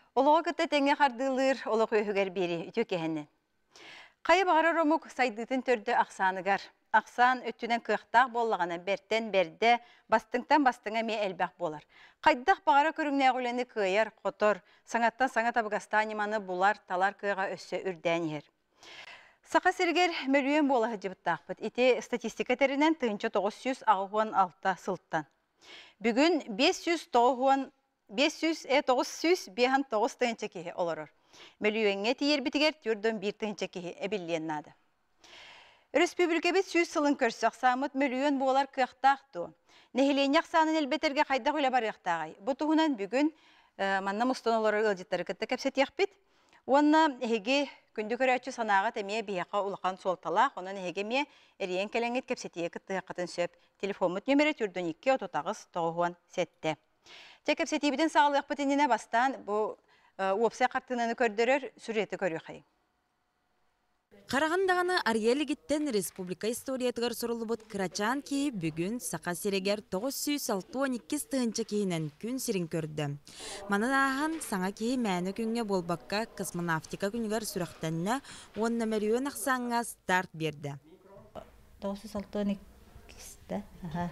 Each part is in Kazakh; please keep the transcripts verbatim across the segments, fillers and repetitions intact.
Oloğa gıtta tenge kardılır, oloğa öhüger beri, ütü kehenne. Kayı bağırar omuk saydıtın tördü aksanıgar. Aksan öttünen kıhtaq bollağına berten berde, bastıngtan bastıng'a me elbaq bolar. Qaydaq bağıra körüngне güleni kıyar, kotor, sanattan sanat abıgastan imanı bular, talar kıyga össö ürden yer. Saqa serger mölüyen bolağı cıbıttaqpıt. İti statistika terinden tığınca dokuz yüz on altı sılttan. Bugün beş yüz dokuz yüz dokuz tığınca kehi olurur. Mölüyenге tiyer bitiger türdön bir tığınca kehi ebilliyennadı. Respublikabit süz sılın körsaq samıt mölüyen bolar kıyaqtaqtu. Nehilenyak sanın elbeterge qaydaq öyle bar yaqtağay. Bu tuğunan bugün manna mustan oları ılcıtları kıtta kapset yaqbit. Onna hege күнді көрәтші санаға тәмие бияқа ұлған солталақ, онын егеме әріен кәләңет кәпсетие кітті қатын сөп. Телефонмыт нөмірі түрдің екі отыз тоғыз сәтті. Тек кәпсетие біден сағылық бұтынына бастан бұл уопсай қартынаны көрдірір сүреті көрі қай. Қарағандағаны Арьелі гиттен Республика историятығар сұрылыбыт Крачан кейі бүгін сақа серегер тоғыз жүз он екі тығынча кейінен күн сирин көрді. Манан ағын саңа кейі мәні күнге болбаққа космонавтика күнігер сүрақтанына онна мәріуін ақсаңға старт берді. тоғыз жүз он екі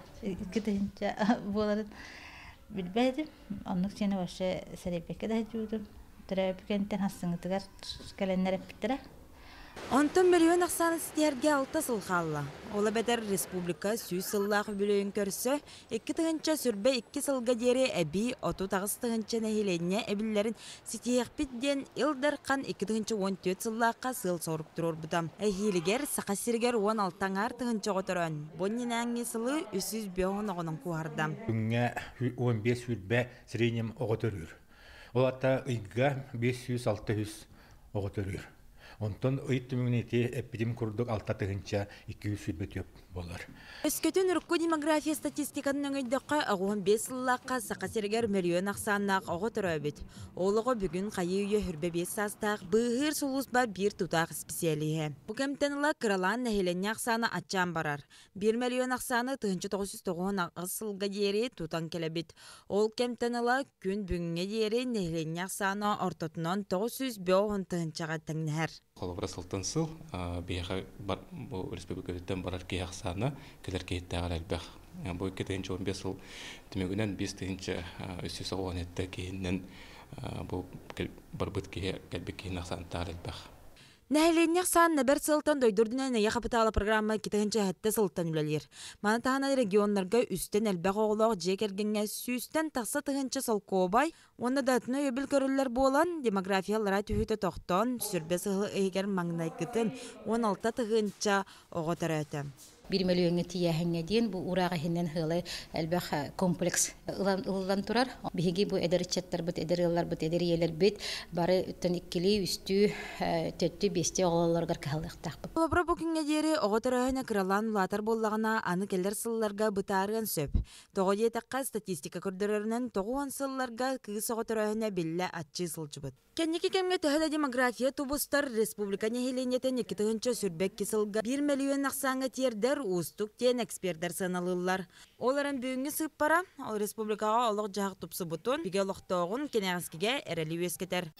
екі тығынча боларын білбәдім. Онық сені башы сәребекке да жүрдім. Түрәбікенттен хасыңытығар кәләнлер әпіттірі. Онтон миллион ақсаны стерге алты сылғалла. Ола бәдер республика сүй сыллағы бүлейін көрсі, екі тығынча сүрбе екі сылға дері әбі оту тағыз тығынча нәхиленне әбілерін сетеяқпетден илдарқан екі тығынча он төрт сыллаққа сыл сорып тұрыр бұдам. Әхилігер сақасыргер он алтаңар тығынча ғотырын. Боннин әңге сылы үс жүз беғын оғының қуардам. Күнге он бес сүрбе сиренем оғытырыр. Ол атта ұйға бес жүз алты жүз оғытырыр. Онтон ұйт түмігінеті әппедем күрдік алта тығынша екі жүз сүрбет өп болар. Өскөтін үріккі демография статистиканың өңейдіққа он бес сыллаққа сақасыргер миллион ақсаннақ оғы тұры өбет. Олығы бүгін қайы үйе хүрбе бес састақ бұғыр сұлысба бір тұтақ специалиhe. Бұл кәмтенілі қыралан нәхеленне ақсаны атчан барар. бір миллион ақсаны тығынчы тоғыз жүз тоғыз сылға дері тұтан келебет. Ол кәмтенілі күн бүгінге дері нәхеленне ақсаны ортотынан тоғыз жүз он тығынчаға тәңнәр. Қолыбыра сылтын сыл, бейіға бұл республикаветтен барар кей ақсаны келер кейттәғар әлбәқ. Бұл екі тығынчы он бес сыл түмегінен бес тығынчы үс жүз он етті кейіннен бұл барбыт кәлбек кейін ақсаны тағар әлбәқ. Нәхеленнеқ санны бір сылтан дойдурдынан яқапыталы программа кетігінші әтті сылтан үлелер. Манатағаны регионларға үстен әлбәқ оғылақ жекергенге сүйістен тақсы тығыншы сылқобай, оны датыны өбіл көрілер болан демографиялара түйіті тоқтан сүрбе сылы егер маңнай күтін он алты тығынша оғытыр әті. Bir milyonga tiyahenge diyen bu urağa hinnen hılı elbaq kompleks ılan turar. Bihigi bu eder çetler bit, eder yıllar bit, eder yeler bit. Bari ütten ikkili, üstü, töttü, besti oğalargar kahılık taqbı. Olabra bugünge deri oğutarağına kıralan latar bollağına anı keller sıllarga bıtarıgan söp. Toğudiye taqqa statistika kürdürörünün toğuan sıllarga kıgıs oğutarağına bille atçı sılcı bıt. Kendiki kemge tühüle demografiya tubustar Respublika nehileniyeten iki tığınca sürbek kesilga bir milyon naqsanga tiyerder uustuk diyen ekspertler sanalıllar. Оларын бүгінгі сып бара, ал республикаға олық жағық тұпсы бұтын, біге олықтауғын кенеғізкіге әрәлі өскетер.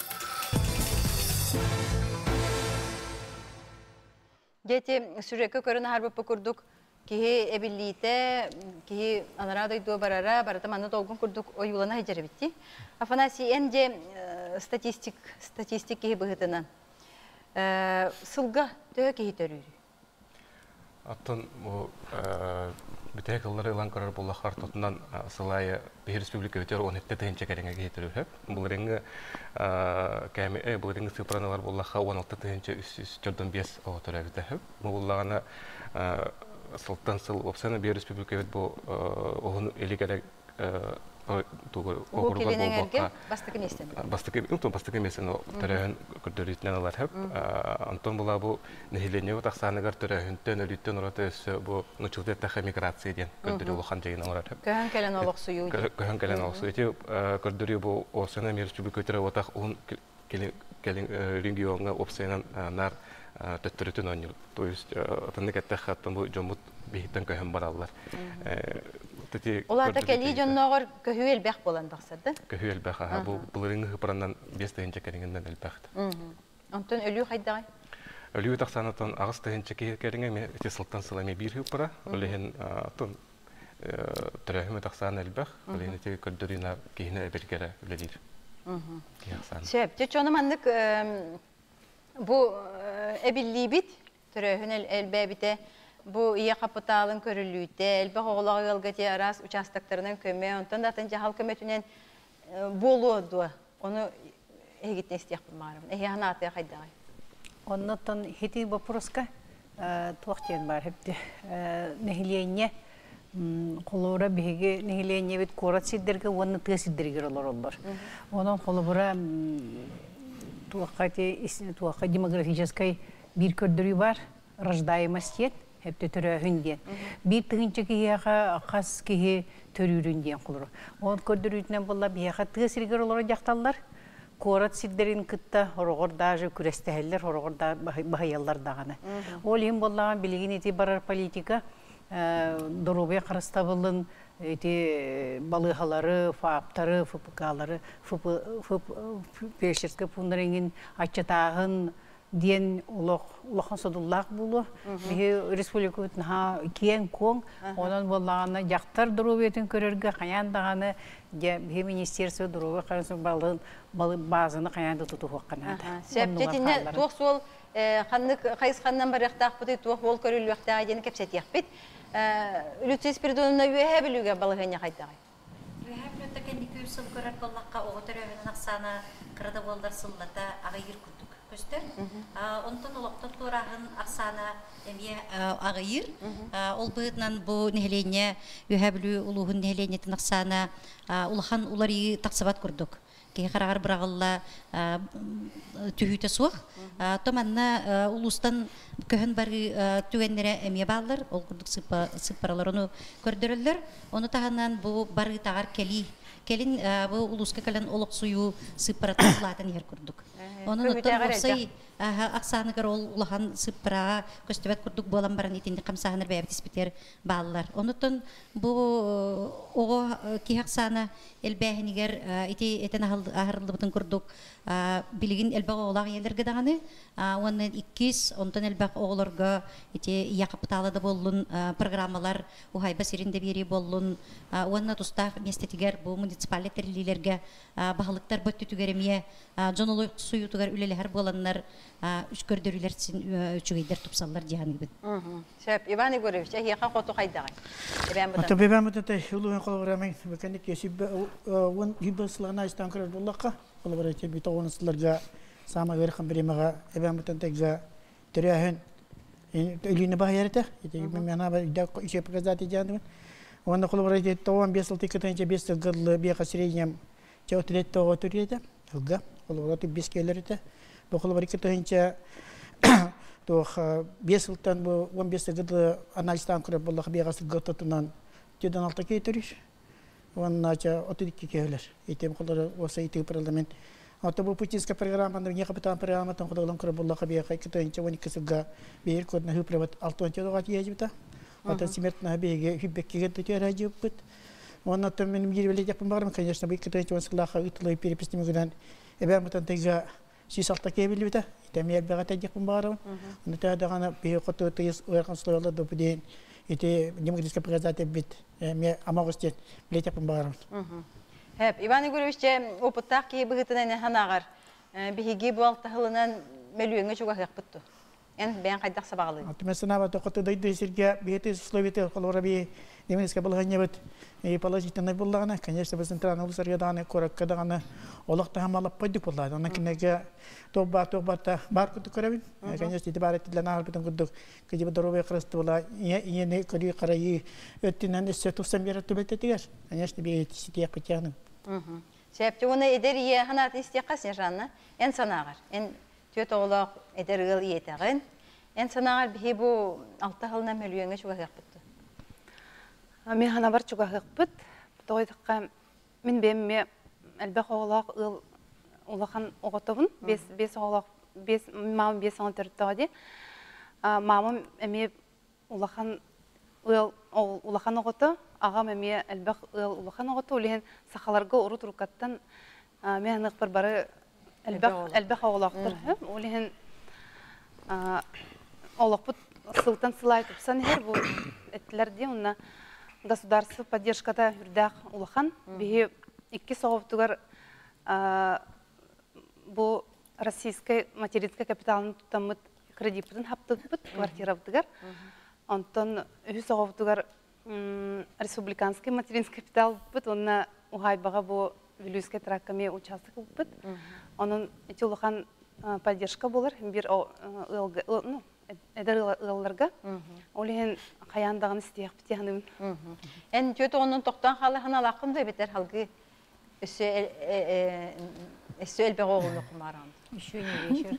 Дети сүрекке көріні харбапы күрдік, кеге әбіллейті, кеге анарадойду барара, барата маны толғын күрдік ойылана хайжары бітті. Афанасий, әнде статистик, статистик кеге бұғытынан. Сылға төе кеге төрірі? Аттан бүтәк ыллары ылан көрөр боллахар тотунан сылайы бир республика өтер он жети тыгынча кереңе кетирүп. Бул реңге кәме бул реңге цифраналар боллаха он алты тыгынча үч жүз төрт беш отура битеп. Буллагана сылтан сыл опсана бир республика өт бу огын элигерек Бұл келенеңерге бастықы местен? Бастықы местен түрәйін күрдірійтінен алар әп. Антон бұла бұл нәхилене бұт ақсанығар түрәйінтен өліттен ұраты өсі бұл нүчілдеттіқі миграция ден күрдірі ұлған жайын алар әп. Көхін кәлен олық сұйу? Көхін кәлен олық сұйу. Күрдірі бұл осына мен республика өтірі отақ ұн регионға опсайынан нар төттірітін өңір. То есть, атынық әттіқ аттан бұл жомұт бейттен көхін баралар. Оларда кәлі жоннағыр көхі әлбәқ болан бақсырды? Көхі әлбәқ, аға. Бұл бұлырыңғы ғыпыраннан бес тығынча кәріңінден әлбәқті. Онтын өлі қайдағай? Өлі тақсанатон ағыз тығынча кәріңе мен өте сылттан сыламе бір ғыпыра. Олеген түрәхімі тақсан әлбәқ. Олеген өте көрдіріна кейіне әбергері өлелер. Шәп, жет жоны мандық бұл әбілі бит, түрәхін әлбә біте, бұл ие қапыталын көрілуіте, әлбә оғылағы ғылғати арас участактарынан көме, онтан датын жағал көметінен болу оду, оны әгітін істеқ бұлмарым. Әйе ғана атыя қайдағай? Оннаттан хети вопроска туақтен бар хепті. Нәхилене қолуыра бігі нәхилене бет корат сиддерге, оны тұға сиддергер олар олар. Онын қолуыра туаққа демографическай бір көрдірі бар, рождаемость ет, хепті түрі хүнден. Бір тұғынчы кейеға қас кейе төрүрүнден қолуыра. Оны көрдірүйтінен болла бияға тұға сиддергер олар жақталар. Корат сиддерин кытта хорогор даже күрестәһәлләр хорогор да баһаяллар даганы. Ол һәм буллаган билген ити барар политика дорубе карастабылын ити балыхалары, фаптары, фпкалары, фп пешерске пундреңин ачатагын ден улох улохан содуллах булу. Бе республикатын ха киен кон, онан буллаганы жактар дорубетін көрөргө каян даганы же министерство дорубы карасы балын базаны каянды тутуп акканада. Септетине тух сол ханнык кайс ханнан барыктак бути тух ол көрүлү вакта ден кепсет якпит. Лүтсес пердонна үе билүгө балыгыня кайдагай. Үе билүтө кенди күрсүл көрөр боллакка оготөрөбүнүн аксана кырда болдар сыллата агайыр күрдүк. Көстер. Онтон олоқтон турағын ақсана әмие ағайыр. Ол бұғытнан бұл нәхелене, үйә білу ұлығын нәхеленетін ақсана ұлыған ұлары тақсабат күрдік. Кей қарағар бірағылла түйіті суық. Томанна ұлыстан көхін бары түгенлері әмие балылар. Ол күрдік сыппаралар оны көрдірілдір. Оны тағынан бұл бары тағар кәлі. Келин бұл ұлысқа кәлін олық сұйу сыппаратын ұлатын ер күрдік. Onun otur olsay aksanıgar ol ulahan sıpırağa köstebet kurduk bolan baran itindi kamsahanır beyabit ispiter bağlılar. Onutun bu o ki aksana elbahiniger iti eten ahırıldı butun kurduk bilgin elbaq oğlağı yerlerge dağını onun ikkiz ondan elbaq oğlarga iti yakapıtalıda bollun programmalar uhayba serinde biri bollun onun tustaq mestetiger bu municipaliterlilerge bağlıktar böttü tügeremiye jonolu suyu tüger üleleher bolanlar üç gördürüler için üçügeyder tupsallar diyan gibi. Şep İvan Igorovich, ya ha qotu qaydağa. Tabii ben bu da uluğun kolaboramayın. Bakanlık yesib on yibslana istankar bullaqa kolaboratif bir toğunuslarga sama verxan biremaga ben bu tantega terehen elini bahayarta. Yeti mena da işe pokazati jandım. Onda kolaboratif toğun beş altı katanca beş gıdlı bir kasriyem çawtlet toğu turiyete. Hıga kolaboratif beş kellerite. Bu kolaboratif toğunca Toch beş yıldan bu on beş yılda analizden kurup bullaqa bir gasıl gıtatunan tüden altı ketiriş. Onnaca otuz iki köyler. Eğitim kolları olsa eğitim parlament. Hatta bu Putinska programında ne kapitan programından kurulan kurup bullaqa bir kayıtınca on iki sıga bir kodna hüprevat altı on çadoğa diyecekti. Hatta simertna bir hübbeki gitti aracıpıt. Ondan da benim girveli yapım var mı? Конечно, bu kayıtınca on sılaqa ütülü peripistimi güden. Ben bu tantega Şis altta kebil bita, ite miyel bagat ajak pembaron. Untuk ada kana pihak kotor tis orang selalu do pudin, ite demokrasi prezident bit, miyel amagosjet belajak pembaron. Hep Ivan Igorovich o putak ki begitu hanagar, bihigi bu altta hılınan melüenge juga hekbettu. En ben kaydak sabaglı. Mesela bu kotor da idesirge bihetis Slovenya kolora bi demokrasi belahnya bit. Положительно было она, конечно, в центральном сарьядане кораккадана олохта хамала поддик было. Она кинега тоба тоба та барку тукарабин. Конечно, это барет для нас потом кудук, когда бы дорога крастула, я я не кори караи, это не несет в самбира тубететигаш. Конечно, би эти сети потягнем. Себепте оны эдерие ханат истекасын жанна, эн санагар. Эн төт олақ эдергыл иетеген. Эн санагар бихи бу алты хылна мөлүеңе чуга хакпытты. Мен хана бар чуга хакпыт. Тойдыкка мен бемме элбек олақ ыл улахан оготобун. Бес бес олақ бес мам бес он төрт тоди. Мамам эме улахан ыл улахан оғыты, аға мәме әлбәқ ыл улахан оғыты, олеген сақаларға ұры тұрқаттан мен бір бары әлбәқ оғылақтыр. Олеген олақпыт сылтан сылай тұпсан ер, бұл әттілерде, онына государство поддержкада үрдәқ улахан, бейі икки соғыптығар бұл российской материнской капиталын тұтамыд кредитпетін хаптықпыт, квартирабытығар. Онтон үхі соғыптығар республиканский материнский капитал бұт, онына ұғайбаға бұл Вилюйская траккаме участок бұт. Оның әте улахан поддержка болар, бір әдір ұлларға. Олеген қаяндағын істейік бітеғанымын. Ән төті оның тоқтан қалығын алақын да бетер халғы үсі әлбәқ оғылы құмаранды. Еще не вечер.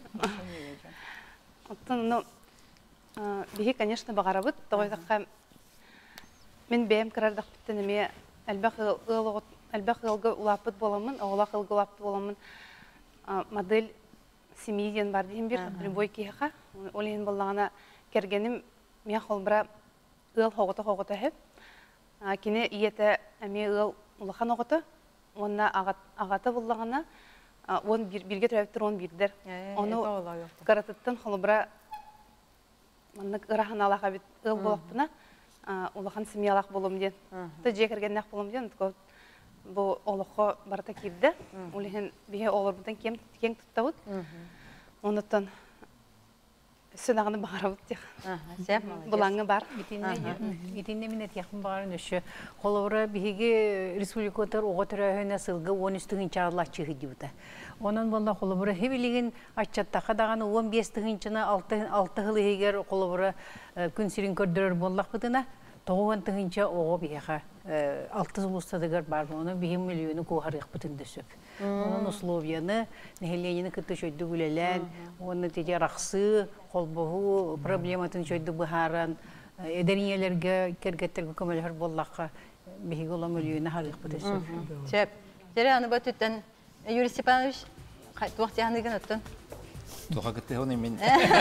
Оттан, бейі, конечно, бағарабыт. Тоғайдаққа мен бәйім кірардық біттініме әлбәқ ғылғы ұлапыт боламын, оғылақ ғылғы ұлапыт боламын. Модель семейден бар дейін бір, любой кейіға. Олеген болағына кергенім, мен қолбыра ұл хоғыты-хоғыты әп. Кені иеті әме ұл ұлақан оғыты, онына ағаты болағына, он бірге түрәбіттір, он бірдер. Оны қаратыттан қолбыра ұрахан алаға бет ұл болақпына, ұлақан семей алақ болым ден. Жек кергеннәқ болым ден, бұл олыққа барата кирді. Олеген бейе олар бұдан кең тұттауыд. Оныттан Сөнағыны бағарабыт дек. Бұлаңы бар. Гетенде мен әтияқын бағарын өші. Қолауыра бігеге республикотар оға түрәйіна сылғы он үстігін чағылақ чығы дейуді. Онын болда қолауыра хебелеген атчаттаққа дағаны он бес тігіншіні алты ғылы егер қолауыра күн сирин көрдірер боллақ бұдына, тоғын тігінші оға бігеға алты ұлыстадығыр бар. Оны бігем миллионы көғарық бұтынды сөп. Onun условияны, нәхеленені күтті шөйді гүлелән, оны теде рақсы, қолбығы, проблематын шөйді бұхаран, әдәрінелерге, кергеттерге көмелер боллаққа бейгі ола мөлейіні харық бұты сөп. Сөп. Жәрі аны бұт үттен, Юрий Степанович, туақты яғынығын үттен? Туға күтті оны мен.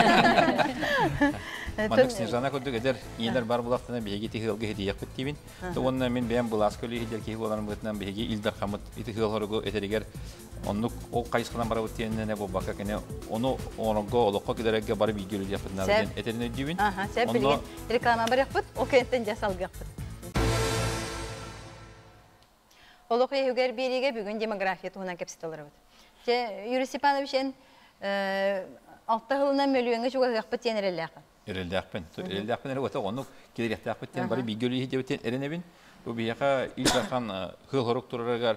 Мандық Снежана көдік әдер, енер бар бұлақтына бейге тихылғы хедейек біттейбін. Онына мен бәйін бұлас көлі хедер кейі оларын бұтынан бейге илдар қамыт итихылғырығы әтерегер. Онық ол қайысқынан бара бұттеніне бұл баққа кәне, оны оңырғы олыққа кедерекке бары бейгелі яқпытынан әтерін өйдейбін. Сәп білген реклама бар яқпыт, ол кәнттен жасалғы яқпыт. Олық еугер береге бүгін демография туғынан кәпсет олар бұд. Юрий Степанович, алты ғылынан мөлуеңі жүгі ғақпыт тен әрелі Эрелде акпен. Эрелде акпен эре ота онук кедеректе акпеттен бары бигөлү хидебетен эренебин. Бу бияка илдахан хыл хорок турарагар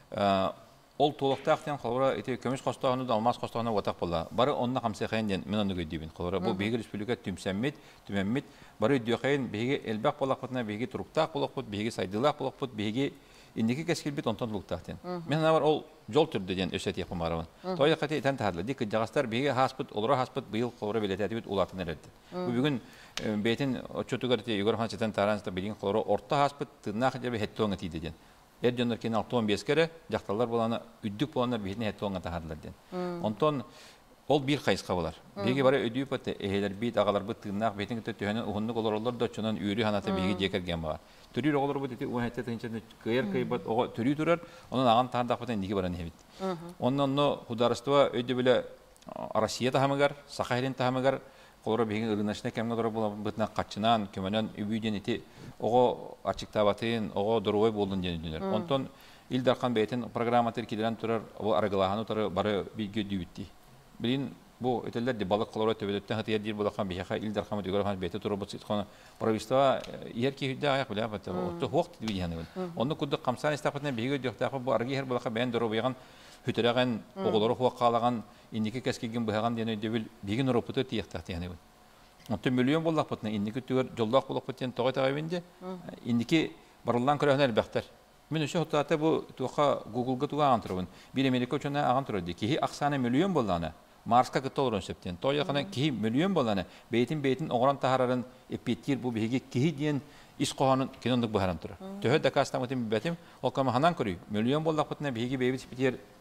ол толокта актен колора эте көмүш костогуну да алмаз костогуна отак болла. Бары онна камсы хайнден мен ону көдүбүн. Колора бу биги республика түмсәммит, түмәммит бары дүйкайын биги элбак болакпытна биги туруктак болакпыт, биги сайдылак болакпыт, биги индики кескилбит онтон луктактен. Мен анар ол жол түрдө ден өсөт япы марабын. Тойда кате итен таһарлы. Дик жагастар биги хаспыт, олора хаспыт быйыл колора билететибит улатын эрелди. Бу бүгүн бетин очотугар те Егор Ханчатан таранста билин колора орто хаспыт тынак жебе хеттоңа тиди ден. Ер жондар кен алтон бес кере жакталар боланы үддүк боландар бетине хеттоңа таһарлар ден. Онтон ол бир кайыска болар. Биги бары өдүп өтө эхелер бит агалар бу тынак бетин төтөнөн угунну колорлор да чонон үйрү ханаты биги жекерген бар. Төрүр оголор бу дети уа хетте тынчаны кыйыр кыйбат ого төрү турар, онун аган тандак бутен диги баран хебит. Оннон хударство өдү биле Россия тахамыгар, Сахалин тахамыгар, колора биги ырынашына кемге дора була бутна качынан, көмөнөн үбүйден ити ого ачыктабатын, ого дорой болдун дендилер. Онтон Илдархан бейтен программа теркиден турар, бу аргалаханы турар бары биги дүбүтти. Билин бу өтелдер де балык колора төбөлөттөн хатыяр дир булакан бияха Илдархан Егорхан бейте турабы сытканы правительство ерки хүдә аяк белә бат. Отто вакыт дигән. Онны кудды камсан истапатны биге дөхтәгә бу аргы һәр булака бән дөрө буйган хүтәрәгән оголары хуакалаган индики кескеген буйган дигән дебил биген ропыты тиектә дигән. Отто миллион булак бутны индики түгәр жолдак булак бутен тогы тагыбынды. Индики барылган көрәнәр бәхтәр. Мен өчен хатта бу туга Google-га туган антырбын. Bir Америка өчен аган турды. Ки аксаны миллион булганы. Марска кытолрон септен. Той якына ки миллион боланы. Бейтин бейтин огран тахарарын эпеттир бу биги ки диен ис коганын кинондук бахаран тура. Төһө да кастамытын бетим, о кама ханан көрү. Миллион болдак бутна биги бейбит питер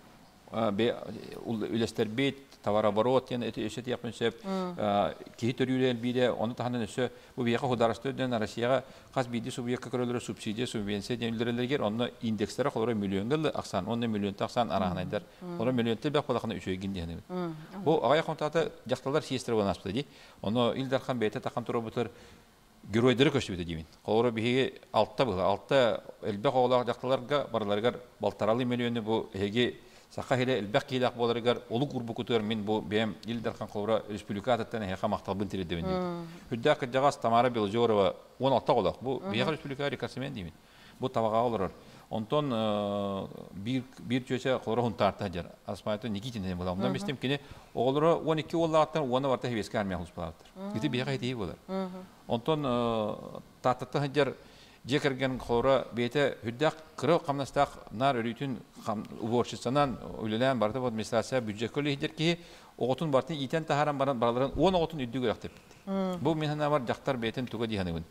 үлестер бит, товарооборот, яны эти өсет япын сөп, кейі төрюлер биде, оны таханын өсі, бұл бияқа хударасты өден Россияға қаз биді субъекка көрілері субсидия, субвенция денілдерілергер, оны индекстері қолыры миллионгылы ақсан, оны миллионты ақсан арағынайдар, қолыры миллионты бәк қолақына үшөйгін дейіні. Бұл ағай қонтаты жақталар сиестері болын аспыды дей, оны илдархан бәйті таққан тұры бұтыр геройдары көшті беді деймін. Қолыры бігі алтта бұлы, алтта әлбәқ оғылақ жақталарға барыларғар балтаралы миллионы бұл әге Сақа хеле элбәк кейләк боларыгар олуг урбу күтөр мен бу бем илдархан колора республикататтан хәка макталбын тирәдәбен дип. Хүддәк җагас Тамара Белжорова он алты голак. Бу бия республика рекордсмен димен. Бу табага олар. Онтон бир бир чөчә колора хун тарта җар. Асмайты Никитин була. Монда бистем кине оглары он ике оллаттан оны варта хевескә армия хуспалаттыр. Гите бия хәйти булар. Онтон татта җар Жекерген колора бете хүддәк кыры камнастак нар өрүтүн уборчысынан үлелән барды администрация бюджет коллегидер ки оготун бартын итен тахаран баран баларын он оготун үддүгө актеп. Бу менен бар жактар бетен туга дигәнебен.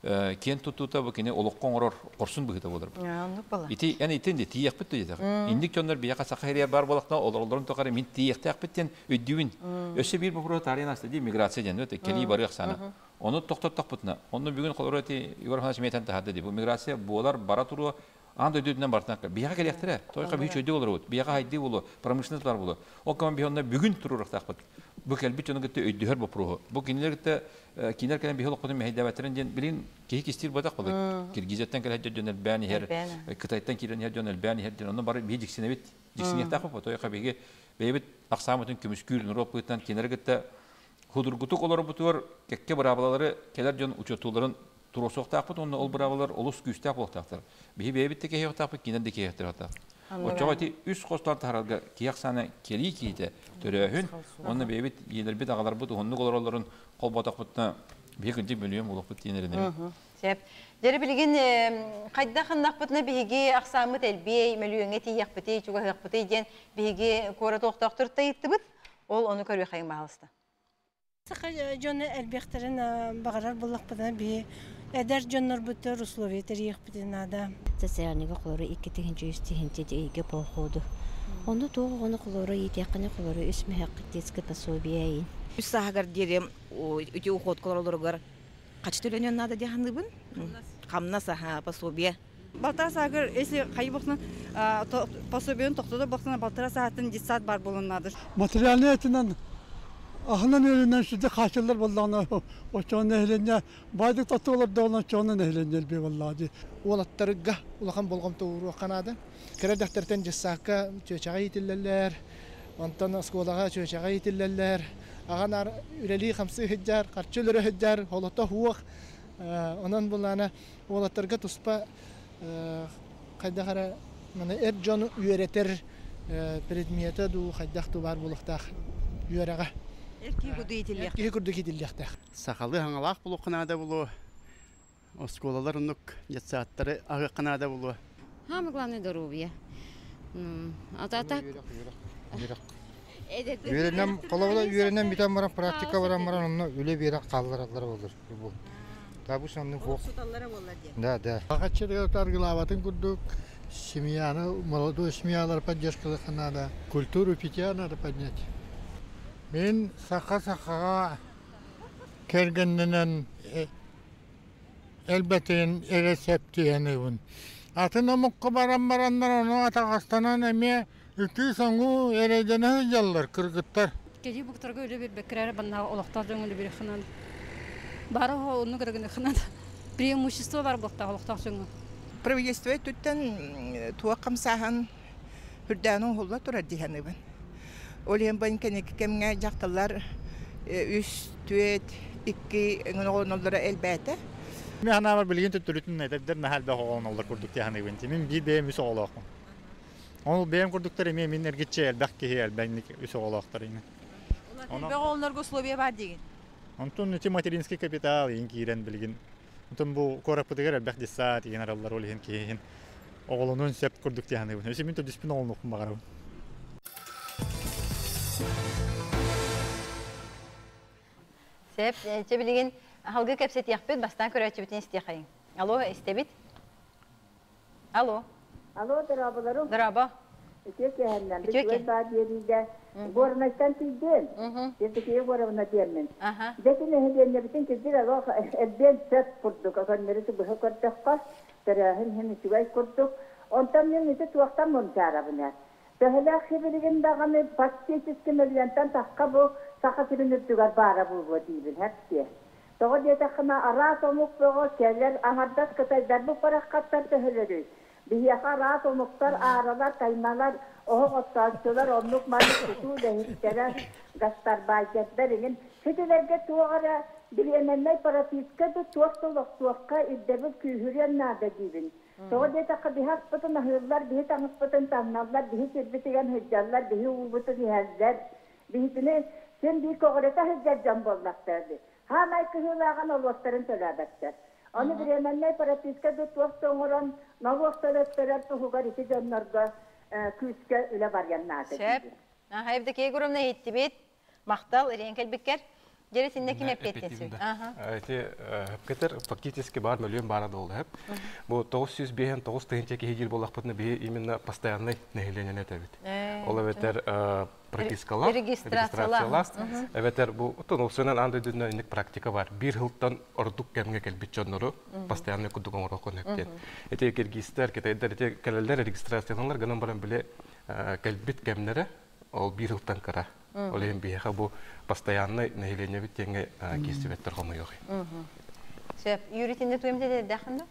Кен тутута бу кине олук коңорор корсун быгыта булыр. Ити яны итенде тиек бит диде. Индик жоннор бияка сахария бар болакта олорлорун токары мин тиек так биттен үддүн. Өсө бир бу тарихнасты ди миграция ден өтө кели бар яксана. Оны тоқтаттақ бұтына. Оны бүгін қолыраты Игорь Ханаш метен тахады деп. Миграция болар бара туру анда өдүдүнөн бартынакка. Бияга келектире. Тойка бич өдү болор бут. Бияга хайды болу, промышленность бар болу. О кам бионда бүгүн турурак тақпыт. Бу келбит жөнү гытты өйдүһөр бу прого. Бу кинелер гытты кинер келен бихол кодун мехдабатерин ден билин кейки стил бодак болду. Киргизеттен келе жөнөл бани хер, Кытайдан келен хер жөнөл бани хер ден. Оны бары би диксинебит. Диксине тақпыт. Тойка биге бейбит аксамытын күмүскүл нуропытан кинер гытты Худургутук олар бутур кекке барабалары келер жон учетуларын туросоқтақ бұд, оны ол барабалар олыс күстақ болықтақтар. Бейі бейбітті кейектақ бұд, кинерді кейектір атақ. Очоға ти үш қостар тағаралға кейақсаны кели кейді түрі оны бейбіт елербет ағалар бұд, оны оларын қол батақ бұдна бейгінді миллион олық бұд дейінеріне. Жәрі білген қайда қандақ бұдна бейге ақсамыт әлбей, миллионға тейек бұтей, чуға хақ бұтей ден бейге қора тоқтақтыр тайытты бұд, ол оны көрі қайын бағалысты. Сақа жоны әлбектерін бағарар болақ бұдана бей әдәр жоннар бұтыр условия тәрек бұдана да. Социальныға қолары екі тегінші үз тегінші дейге полходу. Оны тоғы оны қолары етеқіне қолары үз мәхәқі детскі пособияйын. Үз сағығар дерем өте ұқот қоларылырғар қачы төленен нада дегенді бұн? Қамна саға пособия. Балтара сағығар, если қайы боқсын пособияны тоқтады боқсына балтара сағатын десат бар болынадыр. Материалны әтінен Ahından ölünden size karşılar vallahi o çoğun ehlince baydık tatlı olur da olan çoğunun ehlince bir vallahi. Olatlarıga ulakan bolgam toğru kanada. Kere defterten cesaka çöçağı yitirlerler. Ondan askolağa çöçağı yitirlerler. Ağanar üreli hamsi hiccar, karçıları hiccar, holata huak. Ondan bulana olatlarıga tuspa kayda kara mana ercan üyereter predmiyete du kaydak tu var bulukta üyerağa. Erki kudu itiliyek. Erki kudu itiliyekte. Sakalı hangalaq bulu kanada bulu. Oskolalar unuk jetsaatları ağı kanada bulu. Hamı glane здоровье. Ата так. Üyerenen kolabala üyerenen bir tane varan praktika varan varan onunla öyle bir kallarlar olur bu. Tabi sandık bu. Da da. Ağaççılığı targılavatın kurduk. Семьяны, молодой семьялар поддержка канада. Культуру питья надо поднять. Мен сақа-сақаға кергеннен әлбәтен әресептейінігін. Атын омыққа баран-барандар оны атағастанан әме үкі соңғы әрейдені жаллар, кыргыттар. Кеди бұқтарға өлі бір бәкірәрі баннаға олықтар дөңілі бір қынады. Бары оны көргені қынады. Преимущество бар бұқтағы олықтар сөңі. Правительство түттен туа қамсахан хүрдәнің қолла тұрар дейінігін. Олен банкені кемге жақталар үш, түйет, икки оңолары әлбәті. Мен хана бар білген түттірітін әдердер нәхәлбә оңолар күрдік дейінігін. Мен бір бейім үсі оғылақпын. Ол бейім күрдіктер еме мен әргетші әлбәк кеге әлбәнік үсі оғылақтар. Олар оңоларға условия бар деген? Онтон өте материнский капитал ең кейрен білген. Онтон бұл корапыдығыр әлбәк десат еген аралар ол ең кейін оғылының сәп күрдік дейінігін. Өсе мен төдіспін оғылын оқым бағарабын. Сеп, чебилеген халгы кепсет яқпет, бастан көрәтші бітін істе қайын. Алло, істебет? Алло. Алло, дырабаларым. Дыраба. Итек яһаннан бит өй баа дириде. Борнастан тиден. Итек борна диенмен. Дәтене һәдәнне битен кизdir ага эбден сәт курдук. Аганнары бу хакыртакка тараһын һәм сибай курдук. Онтан мен ите туактан мончара буна. Тәһлә хибилеген даганы пастетиске миллионтан такка бу сахатырын түгәр бара бу бу дибен хәтте. Тога дете хана арас омук бого келер амардас кытайдар бу параккаттар тәһләдү. Бияха рас омуктар аралар каймалар ого отталчылар онлук маны туту лехтера гастар байкеттәрен хиделәргә тугара биленнәй паратискә дә туактылык туакка иддәбез күһүрән нада дибен. Тога дете кабихат путын хырлар бихе таңыз путын тамналар бихе сербетегән хәҗҗаллар бихе убутын хәззәр бихетне сен бик огырата хәззәр җан боллактарды. Хамай кыһылаган олоттарын төләбәттер. Аны биленнәй паратискә дә туактыңыран навосталаттар тугар ите җаннарга күскә үлә барганнар. Шәп. Аһа, әбдә кей күрүмне итти бит. Мактал, ренкел биккер. Жересинде ким эппеттен сүй. Аһа. Эти хәпкәтер фактически бар миллион бара доллар хәп. Бу тоғыз йөз бен тоғыз тыгынча ел булакпытны бе именно постоянный нәһилене тәбит. Ол ветер пропискалар, регистрациялар. Ветер бу тонусынан анда дүннәник практика бар. Бир хылтан ордук кемгә келбит җоннары постоянный кудуган рокон эптен. Эти киргизстер, кетәдер, эти кәләләр регистрациялар гынан баран биле келбит кемнәре ол бир хылтан кара. Олем бияха бу постоянный нәһилене бит теңе кистебет торганы юк. Шәп, юритинде туемде дәхәндә?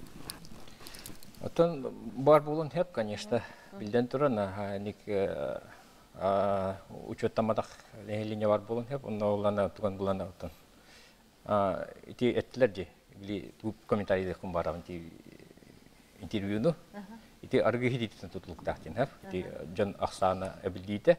Отан бар булын хәп, конечно, билдән торына, ник учеттамадак нәһилене бар булын хәп, онда уллана туган булана отан. А, ити этләр ди, били туп комментарийдә кем барам ди интервьюны. Ити аргы хидитен тутлык тахтин хәп, ди Жан Ахсана әбилдите.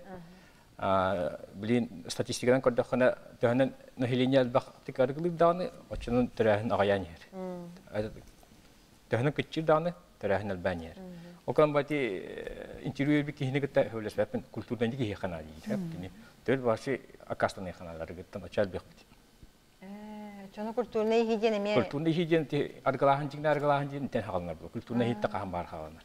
Билин статистикадан көрдөхөнө төһөнөн нәһилене албак тикаргылык даны, очунун төрәһен агаян ер. Төһөнөн кичир даны, төрәһен албан ер. Окан бати интервью бик кихнегетә хөләсәпен культурдан диге хана ди. Хәп, төл башы акастаны ханалары гыттан очал бик. Э, чоны культурный хигиена ме. Культурный хигиена ти аргалаһын җиңнәр аргалаһын җин тен хагалнар бу. Культурный хитта каһан бар хагалнар.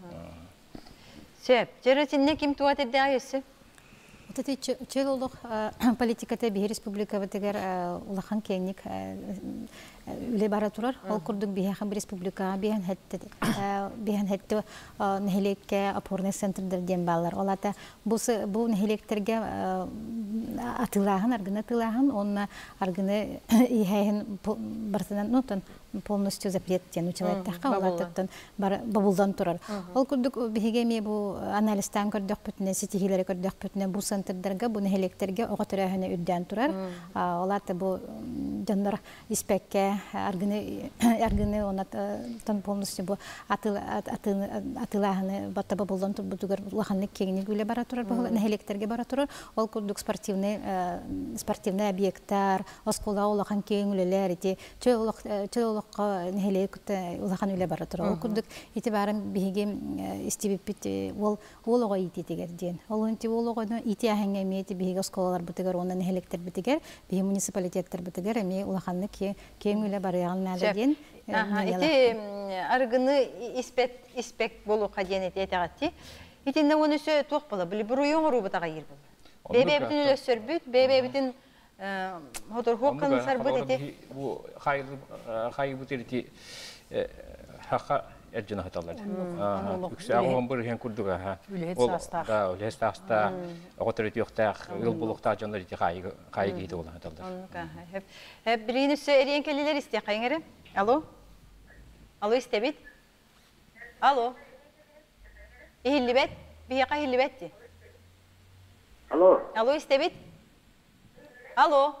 Шәп, жересинне ким туат эдә айсы? Эти челолог политиката бе республика бетегер улахан кеңник үле бара турар. Ол курдук бияхан республика биян хетте биян хетте нехелекке опорный центрдер ден баллар. Олата бу бу нехелектерге атылаган аргына тылаган, онна аргына ихен бартынан нотан полностью запреттен училаттахка олаттан бабулдан турар. Ол курдук биһиге ме бу анализтан көрдөх бүтүнө сетигилери көрдөх бүтүнө бу центрдерге бу нехелектерге ого төрөһөнө үддән турар. Олаты бу жандар испекке аргыны аргыны онатан полностью бу атылаганы батта бабулдан турбутугар лаханны кеңни гүле бара турар бу нехелектерге бара турар. Ол курдук спортивный спортивный объекттар, оскола улахан кеңүлелер ити чөөлөк чөөлөккө нехелекте улахан үле бара турар. Ол курдук итибарын биһиге истибиппит ол олого ити тегер ден. Ол инти ологону ити аханга мети биһиге осколалар бутыгар онан нехелектер битигер, биһи муниципалитеттер битигер эми улаханны кеңүле барыган нада ден. Аха, ити аргыны испет испек болу каден эти этагатти. Ити нәвөнөсө туак була, били буруйон рубатага йер бул. Бебе битин өлөсөрбүт, бебе битин хотор хоккан сарбыт эти. Бу хайыл хайыл бутирти хака эрҗина хаталар. Үксә агым бер һәм курдуга ха. Да, үлес таста, оготрет юкта, ил булукта җанлар ити хайы хайы гыйды була хаталар. Хәп хәп билинүсө эренкелилер исте кайгыры. Алло. Алло истебит. Алло. Ихиллибет, бияка ихиллибетти. Алло. Алло истебит. Алло.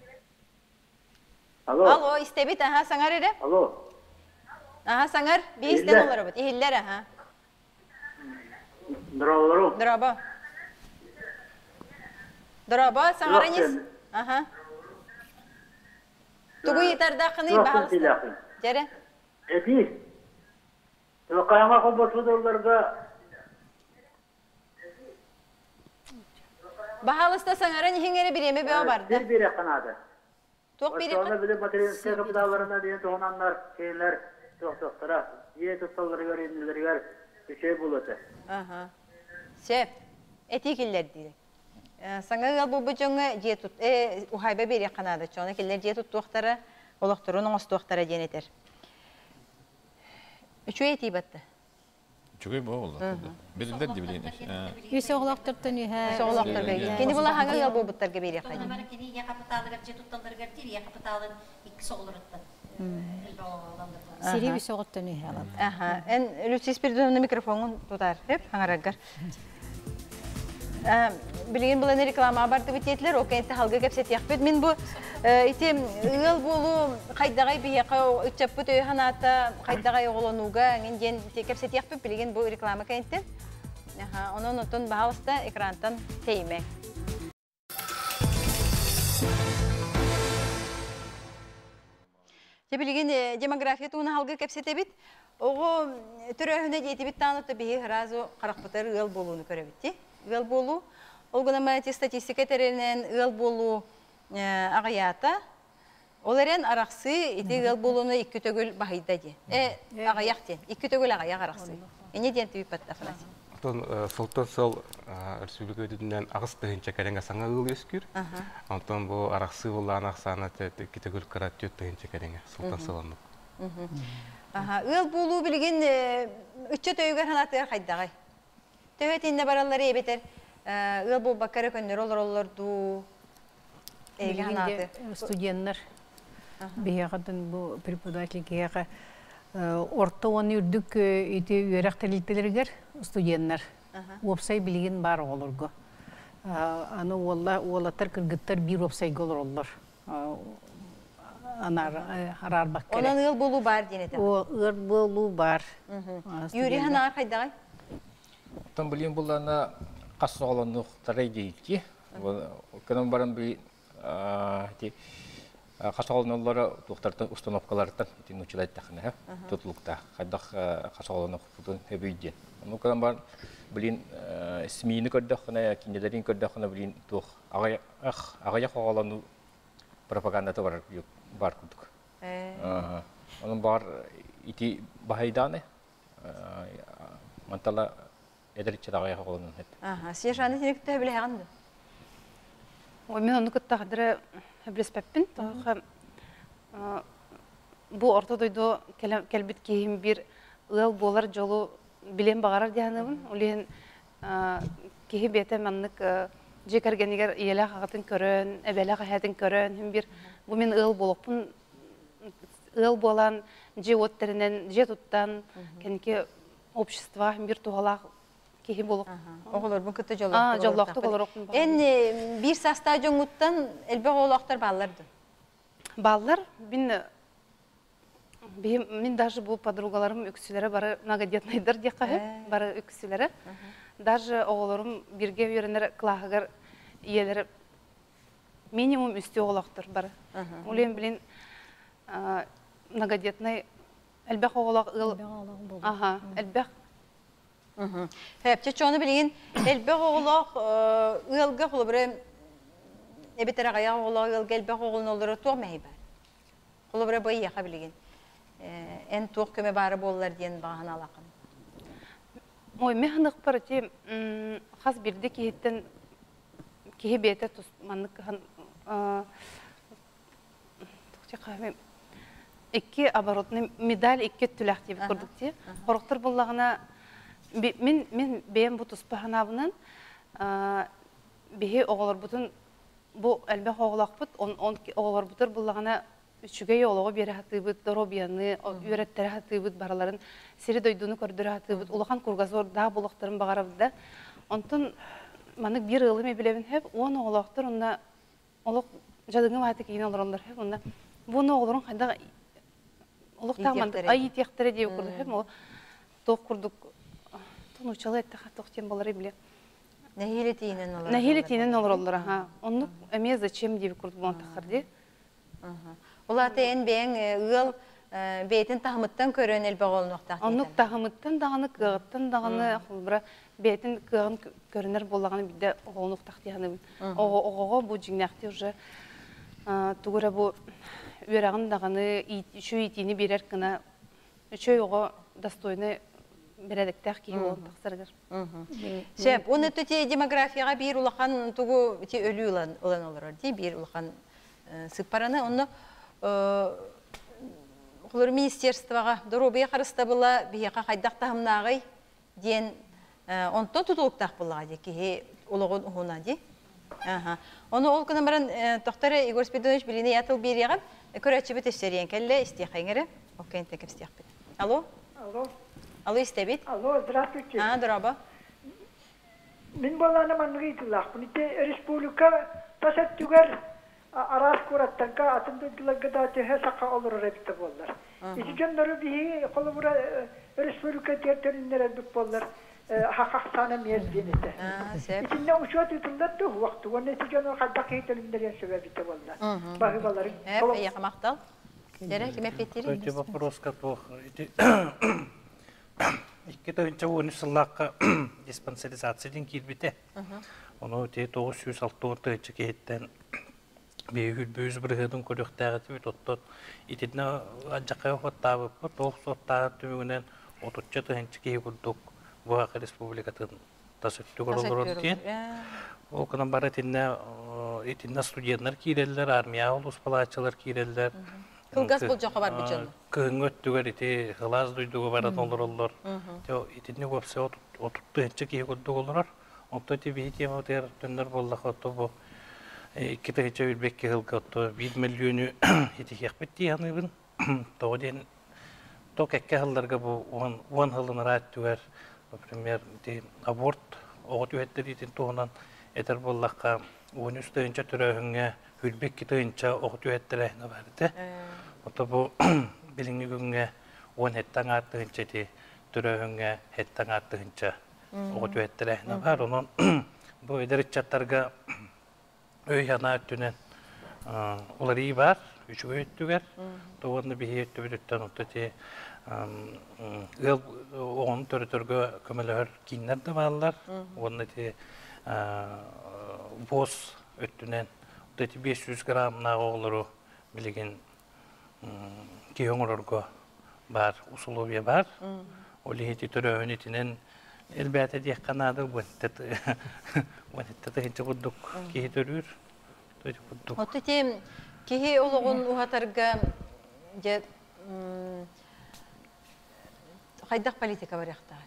Алло. Алло истебит, аха саңар эре. Алло. Аха саңар, бийистен олар бут. Ихиллер аха. Драба. Драба. Драба саңаранис. Аха. Тугу итардакыны баалыста. Жере. Эти. Тоқайма композиторларга баалыста саңаран хиңере биреме бе барды. Бир бире канады. Тоқ бире. Ошоны биле материалдык капиталларына дейин тоғанандар, кейлер, тоқтоқтара, ие тоқталлары көрүнүлөр, үчөө болот. Аха. Сөп, әти келдер дейді. Саңа ғал бұл бұжыңы же тұт, ұхайба бері қанады. Чоны келдер же тұт туақтары, олықтырының осы туақтары ден етер. Үші әти бәтті? Үчігі бұл олды. Берілдер де білейін. Үсі оғылақтыртын үйі. Үсі оғылақтыр бәйгі. Кені бұла хаңа ғал бұл бұттарға бері қайды? Тоғына кені яқа пыталығыр, же тұтталдырғыр дейір, яқа пыталығын екі соғылырыттын. Сири үсі оғылақтыртын үйі алады. Аха, ән Люсис Пердуновны микрофонын тұтар, хеп, хаңарағар. Білген бұл әне реклама барды бітетілер, о кәнті халғы кәпсет яқпет. Мен бұл ұл болу қайдағай бейеқі үтчап бұт өйханата қайдағай оғылануға әңген кәпсет яқпет. Білген бұл реклама кәнттен. Оның ұтын бағалыста экранттан теймек. Білген демография туына халғы кәпсет әбет. Оғы түрі өйхіне дейті бет танытты бейі ғыразу қарақпытыр ұл болуыны көребетті. Ыл болу, ол ғынамайты статистика тәрінен ыл болу ағаята, ол әрен арақсы, еті ыл болуыны екі төгіл бағайда де. Ағаяқ ден, екі төгіл ағаяқ арақсы. Ене ден түйіп бәтті Афанасий. Сылтын сыл республика өдідінен ағыс тұхынча кәренге саңа ыл өскір. Онтан бұл арақсы бұл анақсаны екі төгіл қырат төт тұхынча кәренге сылтын сыланып. Ыл болу білген үтчі төгігер ханатығар қайдағай. Төһетинне бараллары ебетер. Ыл бу баккары көннөр олар олорду эге ханаты. Студенттер биягадан бу преподаватель кияга орто оны үрдүк ити үйрәк телителергер студенттер. Опсай билген бар олорго. Аны олла олатар кыргыттар бир опсайга олорлар. Анар харар баккары. Онан ыл болу бар денете. О ыл болу бар. Юри ханар кайдагай? Там білген бұлларына қасы оғылануқтары дейітке. Көнім барын бір қасы оғыланулары тұқтардың установкалардан ұчылайттақына тұтылықта. Қайдақ қасы оғылануқ бұтын өбейден. Көнім барын білген смейіні көрдіқына, кендедерін көрдіқына білген тұқ ағаяқ оғылану пропагандаты бар күдік. Оның бар ити бағайданы мантала эдерче дагайга колунун хет. Аха, сержаны тиректе биле ханды. Ой, мен аны кыттагдыры билеспеппин. Тага бу ортодойдо келбит кийим бир ыл болар жолу билен багарар дегенебин. Улен кийи бете маннык жекергенигер иеле хагатын көрөн, эбеле хатын көрөн, хим бир бу мен ыл болоппун. Ыл болан же оттеринен, же туттан кенке общество хим бир тугалак кихи болук. Оголор бу кытты жолок. А, жолокту болорокун. Эн бир саста жоңуттан элбе оголоктор балларды. Баллар бин мен даже бу подругаларым үксүлөрө бары многодетныйдыр дека бары үксүлөрө. Даже оголорум бирге үйрөнөр клаһыгар иелери минимум үстү оголоктор бары. Улем билин многодетный элбек оголок ыл. Ага, элбек. Хеп, чечону билген элбек оголок ылга кулубре эбетер агая оголок ылга элбек оголун олору тугмай бар. Кулубре байяка билген. Эн тук көмө бары боллар диен баган алакын. Ой, механык парти хас бирде киһиттен киһи бете тус маннык хан тукча Икки оборотный медаль икки түләк дип күрдек ди. Хороктор буллагына мен мен бем бу туспаханабынан бихи оголор бутун бу элбе оголак бут он он оголор бутыр буллагына үчүгө йолого бере хатыбыт доробияны үйрәттәре хатыбыт бараларын сири дойдуну көрдөрө хатыбыт улахан кургазор да булактарын багарабыда. Онтон манык бир ылы ме билебин хеп он оголоктор онда олок жадыңы маты кийин олорлар хеп онда бу оголорун кайда Олуқтағман ай тектері деп көрді хем, ол тоқ күрдік, тоқ ұчалы әтті тоқ тем болары біле. Нәхелі тейінен олар? Нәхелі тейінен олар олар, оны әме зачем деп көрді болан тақырды. Ол аты ән бәң ұғыл бейтін тағымыттан көрін әлбі олын оқтақ? Оны тағымыттан дағаны, қығыттан дағаны, бейтін қығын көрінер болағаны біде олын оқтақ дейіні. Оғығы бұл жіңнәқті уже тұғыра бұл Үйрағын дағаны үші етені берер кіна, үші оғы достойны бередіктәк кейі олын тақсырғыр. Шеп, оны төте демографияға бір улақан тугу те өлі улан олар, де бір улақан сыпараны, оны Құлыр министерствоға дұрубия қарыста бұла бейеқа қайдақтағымнағай ден онтон тұтылықтақ бұлаға де, кеге олығын ұғына де. Оны ол күні баран тоқтары Игорь Спидонович біліне ятыл береғін, көрәтші біт істерген кәлі істеқайыңыры, оқайын тәкір істеқ біт. Алло? Алло. Алло, истебит? Алло, здравствуйте. А, драба. Мен боланы манғы итылақ. Бұните республика тасат түгер арас көраттанға атынды дылығыда төһе саққа олыр рәбітті болдар. Ити жонлары бейі қолы бұра республика тертөріндер әлбік болдар. Хақақсаны мез денеті. Итінде ұшуат үтілдатты уақыты. Оны ити жонлары қаддақ етіліндерен сөбәбіті болдар. Бағы балары. Әп, яғы мақтал. Дәрі, кеме петтері? Өте вопрос катуақ. Икки тойынча он сыллаққа диспансеризацияден келбеті. Оны өте тоғыз жүз алты тойынча кейттен бейгіл бөз бірғыдың көріқтәғі түбіт оттот. Итедіне анжақай оқтағы бұд, тоғыз оттағы түмігінен отызча тойынча кей күрдік бұғақы республикатын тасөттік орылыр дейін. Ол күнін бар етіне студенттер кейрелілер, армия олыс палачылар кейрелілер. Кылгас бұл жоқа бар бүджін? Кыһың өттігер еті ғылаз дүйдігі барат олар олар. Етіне көпсе отызча кей күрдік олар. Отто тебейі тема өтер түндер болдақ отто бұл. Икки тыгыча үлбекке ғылға отто бір миллионы етекек бітті яғыныбын. Тоғден ток әкке ғылдарға бұл он ғылын райт түгер. Например, аборт оғыт өйетті дейтін туғынан әтір болдаққа он үш тыгынча түрәхіңе үлбекке тыгынча оғыт өйеттір әйіні барды. Отто бұл біліңі күнге он әттің аттығынша де түрәхіңе әттің аттығынша оғыт өйеттір әйіні бар. Оның бұл өйдер үтчаттарға өй ана өттінен олар үй бар, үші өйттігер. Тоғынды бейі өтті бүдіттен ұтты де оғын түрі-түргі көмілігір кейінлерді балылар. Оны де боз өттінен бес жүз граммна оғылыру білеген кейің ұрырғы бар, ұсылуы бар. Олы еті түрі өнетінен әлбәті дек қанады өңітті тұхыншы құддық кейі түрір. Отты тем, кейі олығын ұғатарға қайдақ политика бар яқтағы.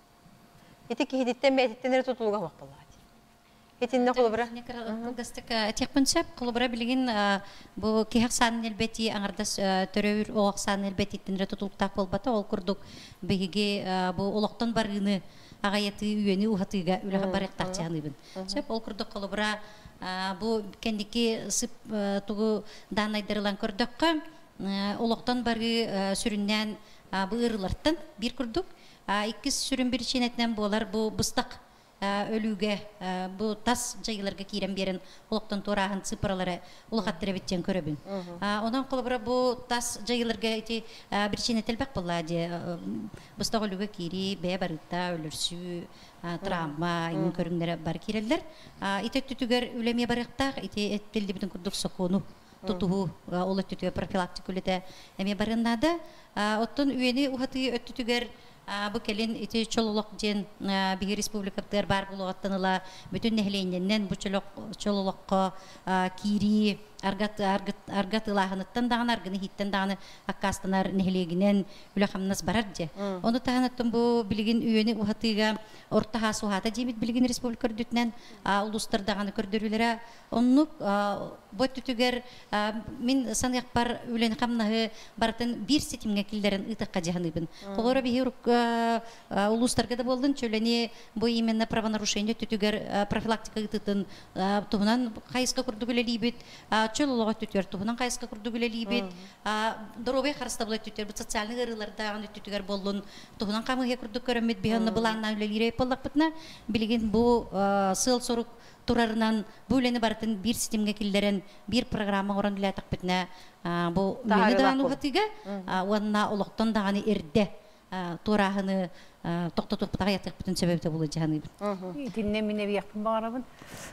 Еті кейі деттен бәйтеттенері тұтылуға бақ болады. Етінде қолыбыра? Қылғыстық әтекпінсеп, қолыбыра білген бұл кейхақ санын әлбәті аңырдас түрәуір оғақ санын әлбәті еттенері тұтылықтақ болбаты, ол күрдік бігіге бұл олықтан барғыны ағайаты үйені ұғатыға үліға бар ектақ жағыныбын. Сөп, ол күрдік қолыбыра бұл кәндеке сып тұғы данайдырылан көрдіққа олықтан барғы сүріннен бұл ұрыларттан бір күрдік. Иккіз сүрін бір ченетінен болар бұл бұстақ өлуге бұл тас жайыларға кейрен берін олықтан торағын ципыралары ұлғаттыры біттен көрібін. Онан қолыбыра бұл тас жайыларға бір ченетел бәк болады. Бұстақ өлуге кейрі бәй барытта өлірсі, травма, имын көріңдері бар кейрелдер. Итек түтігер өлеме барықтақ, әттелді бүтін күрдік соқуыну тұтуғы олы түтігер профилактик өлеті әме барынады. Оттың үйені ұғатығы өттүтігер бұл кәлін еті чололық ден бігі республикаптар бар болуғаттаныла бүтін нәхілейінден бұл чололыққа кири аргат ылағыныттан дағын аргыны хиттен дағыны аққастанар нәхілегінен үліқамнас барар де. Оны тағыныттың бұл білген үйені ұғатыға ортаға суғата демет білген республика үрдітінен ұлыстар дағыны көрдірілері. Оны бұт түтігер мен санғақ бар үлені қамнағы баратын бір сетімге келдерін ұйтыққа жағыныбын. Қолыры бейі ұлыстарға да болдың, чөліне бұл именно правонарушение түтігер профилактика ұйтытын тұғынан қайысқа күрдігілі лейбет, чөл олыға түтігер тұғынан қайысқа күрдігілі лейбет, дұробай қарыста бұлай түтігер, бұл социальны ғырылардағын түтігер болдың, тұғынан қамығы күрдік көрімет бейінні бұлаңна үлелері болақ бұтына, білген бұл сыл сұрық турарынан бүлені бартын бір системге келдерін бір программа орын үләтік бітіне бұл үлені дағаны ұғатыға, онына олықтан дағаны ерді турағыны тоқтатып бұтаға ятық бүтін себепті бұл жағаны бін. Итінне мен әбі яқпын бағарабын,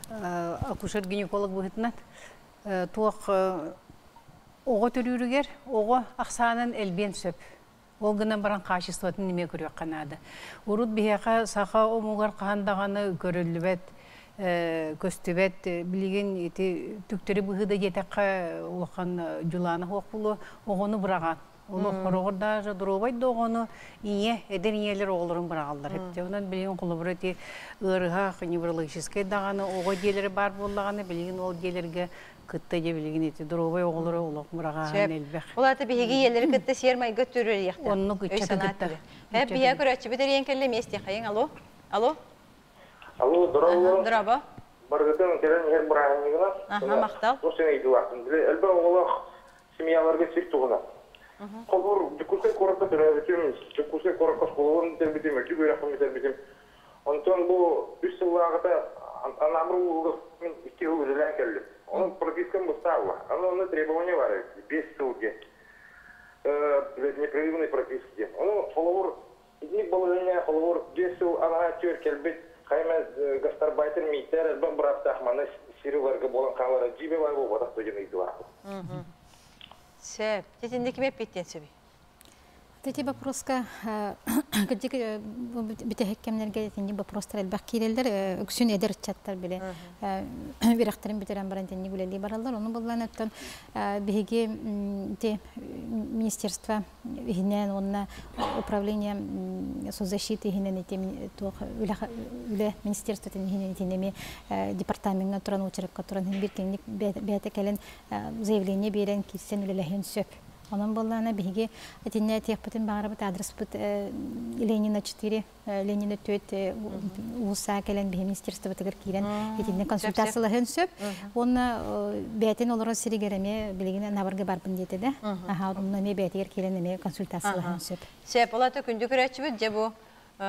акушер гинеколог бұғытынат, туақ оғы түрірігер, оғы ақсанын әлбен сөп. Ол гынан баран качествосын неме көрөк канады. Урут бияка саха омугар кандаганы көрөлүбөт, көстүбөт билген эти түктөрү быгыда жетакка улахан жуланы хокулу огону бураган. Оло хорогорда же дробай догону ие эдерниелер оголорун бурагалдар. Хепте онан билген колобрети ырга неврологический даганы ого делери бар боллаганы билген ол делерге кытта же билген эти дробай оголору улак бураган элбек. Улаты биги елери кытта сермай götürür яхта. Онну кытта кытта. Хеп бия көрөчү бедер энкеле месте кайын. Алло. Алло. Алло, здорово. Здорово. Баргытын терен ер бураган. Аха, мактал. Осыны үйдү вактын. Элбе оголок семьяларга сир тугуна. Колор дикусай коракта төрөбүтүм, дикусай коракка колорун тербитим, жүгөр акым тербитим. Онтон бу үч жыллагыта анамру мен икки жыл эле келди. Onun пропискам бустава. Оно требования бар, без ссылки. Э, непрерывной прописки. Он фолловер, идник положение фолловер без ссыл, она тёр келбит, хайме гастарбайтер митер, бен браптах маны сириларга болан калара жибе бар бу, вот так деген идуа. Мгм. Сеп, тетинде киме петтен сөби? Эти вопроска гыдык битехкемнерге тенди вопростар элбак кирелдер үксүн эдер чаттар биле бирактарын битерен баран тенди билели баралар ону булланаттан биге те министерство хинен онна управление соцзащиты хинен эти то үле министерство хинен тенеми департаментга туран учракка туран бир кеңник бете келен заявление берен кирсен үлелехен сөп. Onun bollarına bilgi etinde tehpetin bağırıp adres put Lenina четыре, Lenina dört ulusal gelen bir ministerство tıgır kiren etinde konsultasyalar söp. Ona beyten olarak sirigereme bilgine navarga barbın diyete de. Aha onunla me beyter kireneme konsultasyalar söp. Sep ola tökündü küreçbüt je bu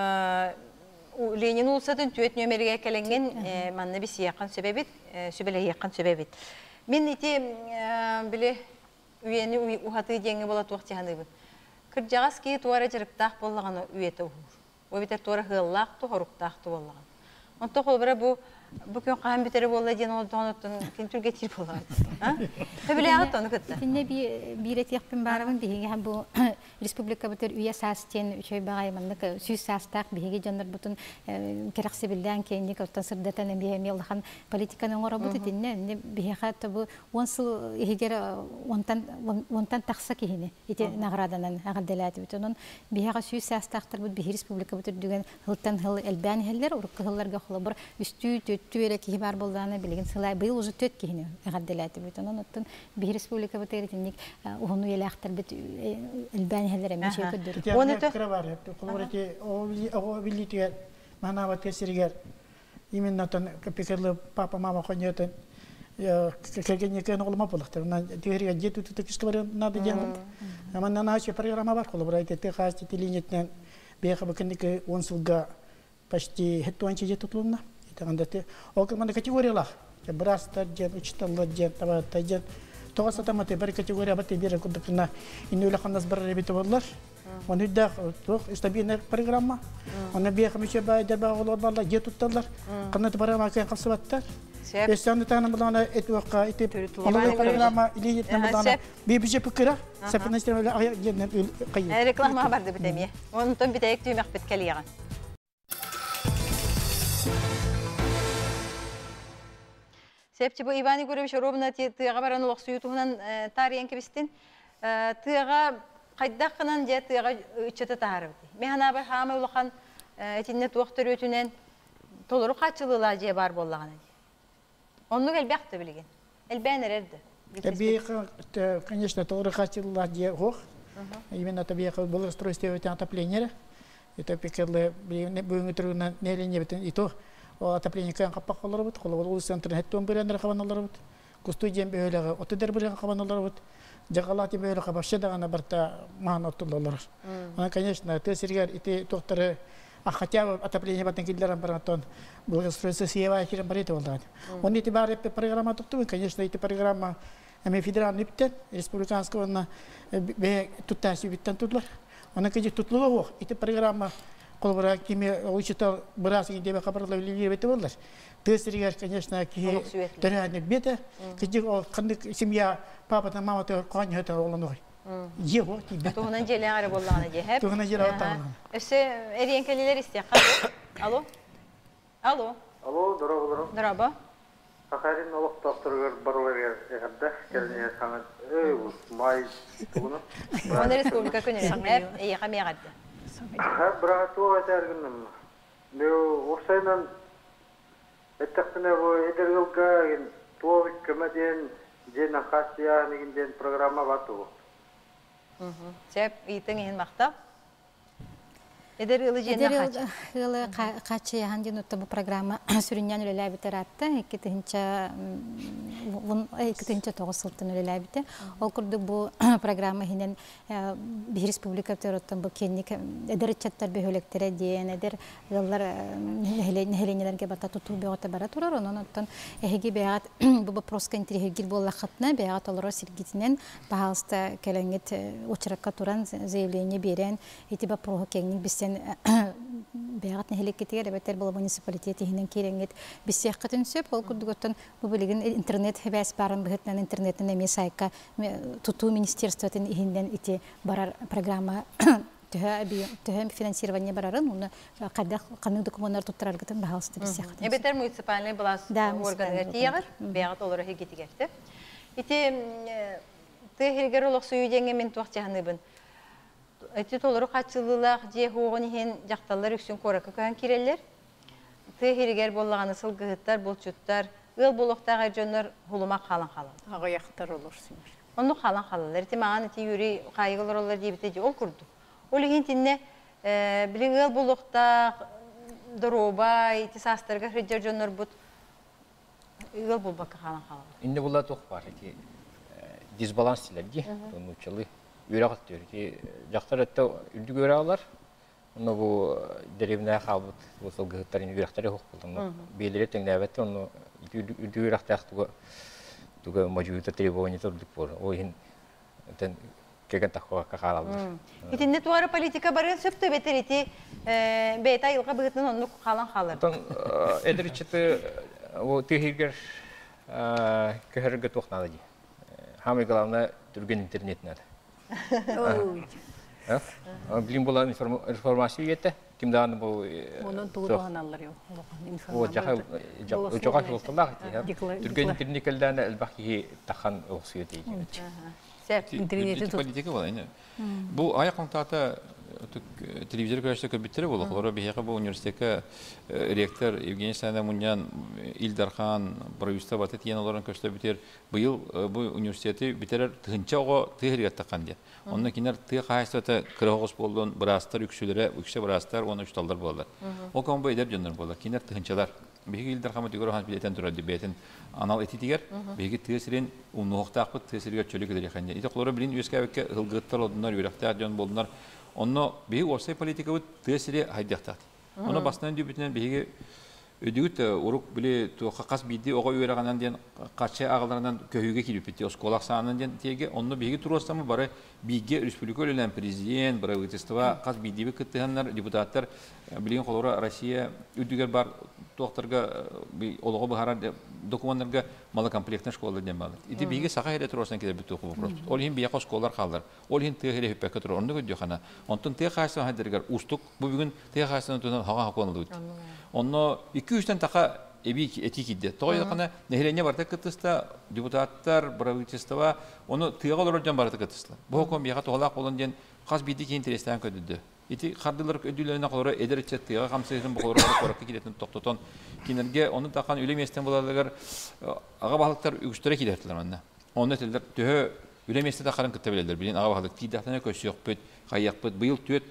Lenin ulusatın tüet nömerige kelengen manna bir siyakan sebebit, sübele yakan sebebit. Min iti bile Üyeni uhatı denge bola tuğti hanıbın. Kırcağız ki tuara cırıktağ bollağını üyete uğur. O biter tuara hıllağ tu horuktağ tu bollağın. Onta kolbara bu bugün qaham biteri bolla diyen oldu onuttun kim Türkiye tir bollağın. Öbile yağıt onu kıttı. Şimdi bir et yakpın bağırın bihi bu Respublika biter üye sasiten üçey bağaymanlık süz sastaq bihi canlar bütün kerakse bilden kendik orta sırdatan bihi miyallağın politikanın ora butu dinle bihi hatta bu onsıl ihiger ontan ontan taqsa kihine ite nagradanan aqdelati bütün bihi süz sastaqtar bu bihi Respublika biter dügen hıltan hıl elban heller uruk hıllarga xolabır üstü tüere kibar boldana bilgin sılay bıyıl uzu töt kihine aqdelati bütün onutun bihi Respublika biter tindik onu yelaqtar bit elban heller mi şey ködür. Onu da kıra var. Kolorati o o bilitiye manavat kesiriger. Iminatan kapikirli papa mama konyatan kelgenye kan olma bulaktır. Na diğeri jetu tutu kiskvar nadı canım. Ama nana şey programa var kolorati te khas tilinyetten beha bakındık on sulga почти hettuançı jetutlunna. İtanda te o kımanda kategoriyalar. Brastar jet, uçtallar jet, tavata jet. Toğasa tamate bir kategoriya batı bir kudukna inüyle kandas barre bit bollar. Onu da toq istabilne programma. Onu bir xamiçe bayda bağlar barlar jet tuttallar. Qanat programa kan qasbattar. Beşanı tanım bulana et vaqa et. Onu programa ili bulana bir bir fikra. Sapınıştır öyle ayak cennet qayın. Reklam haberdi bitemiye. Onun ton biteyek tüy maqbet kaliyan. Sepçi bu İvani Görevich Robna tığağa baran olaq suyutuğundan tarihen kebistin. Tığağa qaydaqınan je tığağa üçete taharıbdı. Mehana bir hama ulaqan etinnet uaqtır ötünen toluru qaçılığıla je bar bollağına. Onu elbaqtı bilgin. Elbağın ererdi. Tabii, конечно, толры qaçılığıla je hoq. Именно tabii благоустройство отопления. Это пекерле бүгүнкү тургунан нелене битен ито. O ataplayın kan kapak olur bud, kolu ulu sentrin hetton birenler kavan olur bud. Kustu jem böyle otuder biren kavan olur bud. Jagalat böyle kabaşa da ana barta man otullar. Ona конечно, tesirger iti doktoru ахатя ataplayın batın killeran baratton. Благоустройство сева кирен барыты болду. Он итибар эп программа токту, конечно, эти программа эми федерал ниптен, республиканского на бе туттаси биттен тутлар. Она кеже тутлуга ок, эти программа Колбара кими учитал брас и тебе хабарлы либете болдыр. Тесиргер, конечно, ки тәрәне бете, киҗи кандай семья, папа да мама да кан хәтә оланой. Его тебе. Туğunan jeli ağrı bollağına je hep. Тугына жер аталган. Öse eriyenkeliler isteye. Alo? Alo? Alo, здорово, здорово. Здорово. Хахарин олық доктор барылар егерде, келіне саңыз, эй, май туғыны. Оны республика күнірен, әп, әйеға меғарды. Бірақ туға әтәргінім. Мен оқсайнан әттіқтіне бұл едергілға туға көмеден жена қасия негінден программа бату. Сәп, ийтің ехін мақтап? Эдер ылы жена хач. Эдер ылы хачы яһан утта бу программа сүрүннән үлеләй битер атты. Икетинче икетинче тогуз сылтын үлеләй бите. Ол курдук бу программа хинен бир республика төрөттөн бу кенник эдер чаттар бөһөлөктөрө диен эдер ыллар нехеленелерге бата тутуу бөгөтө бара турар. Онон эһиги бегат бу вопроска интерегир болла хатна бегат олоро сиргитинен баалста келеңет очракка туран заявление берен итиба про кенник бистен бегат нехелекетер бетер бул муниципалитети хинен кереңет бисехкатын сөп ол курдуготтон бу билген интернет хебес барын быгытнан интернеттен эме сайка тутуу министерствотун хинден ити барар программа төһө финансирование барарын уну кадак канын документтар туттарар гытын баалсты бисехкатын. Эбетер муниципальный балас органдар тиягыр бегат олора хегетигерти. Ити тегергер олок суyu жеңе мен туакчаныбын. Эти толору качылылар же хугун хен жакталар үксүн коракка кан кирелер. Тегергер боллаганы сылгыттар, болчуттар, ыл болохтагы жөннөр хулума калан калан. Агаяктар олор симер. Ону калан калалар. Эти маған эти юри кайгылар олар дибите же ол курду. Ол хентинне билин ыл болохта дороба, эти састырга хриджер жөннөр бут ыл болбакка калан калан. Инде була тох бар эти дисбаланс тилерги, тонучалы үйрәгәт дөрти. Жактар әтә үлдү görә алар. Аны бу деревня хабут, бу сылгыттарын үйрәктәре хок булды. Белере теңнәбәт, аны үлдү үйрәктәк туга туга маҗуита требование турдык бор. Ойын тен кеген тахва кахалалар. Итинде туары политика барын сөптө бетерити, бейта йылга быгытын онну калан калыр. Тон эдерчете о техигер кехерге тохнады. Хамы главное түрген интернетнәр. Билим була информация йетте. Кимдан бу Монун тугунаналар юк. О жаха жаха булсалар. Түрген интернетләрне әлбәки тахан оксует иде. Интернеты политика була инде. Бу аяк контакта телевизор көрсөтө көбүттөр болот. Олар бияка бу университетке ректор Евгений Санамуньян, Илдархан, Брависта батет яна оларын көрсөтө битер. Быйыл бу университети битерер тынчаго тыгырга таккан ди. Онда кинер тыгы кайсыта кыргыз болдун, брастар үксүлөрө, үксө брастар, оны үчталдар болду. О комбо эдер жөндөр болду. Кинер тынчалар. Биги Илдархан дигөр билетен турат дибетен анал этитигер, биги тыгысырын унуктакпыт тыгысырга чөлүк дереханде. Ите колору билин үскәбекке ылгыттар олдунар, үрәктәр жөн болдунар. Онно биги орсай политика бут тыгысыры хайдактат. Оны бастан дибетен биги өдүгүт урук биле тука кас бидди ого үйрәгәннән ден качы агаларынан көйгө килип битти. Осколак санынан ден теге онно биги туростамы бары биге республика өлән президент, правительство кас бидди кыттыганнар депутаттар билген колора Россия үдүгер бар докторга олого бахара документларга мала комплектный школа ден бар. Ити биге сака хәле туросынан килеп битти окуу вопрос. Ол хин бия школалар калдыр. Ол хин тегеле хеппәкә туры онны гөдөхана. Онтон теге хәсән хәдергәр устук бу бүген теге хәсән тунан хага хаконлы бит. Онно iki-üçten taka ebi etikide. Toyakana nehirene barda kıtısta депутаттар, правительство onu tıyağal olarak barda kıtısla. Bu hukum bir hatı olak olan diyen kas bidik interesten ködüdü. İti kardılar ödüllerine kadar ederçe tıyağı kamsayırın bu kadar korakı gidetin toktoton kinerge onu takan ülemeyesten bularlar ağa balıklar üstüre gidertiler onunla. Onu ettiler tühü ülemeyeste takarın kıtabilirler. Bilin ağa balık tiydahtan köşü yok pöt, kayak pöt, bıyıl tüet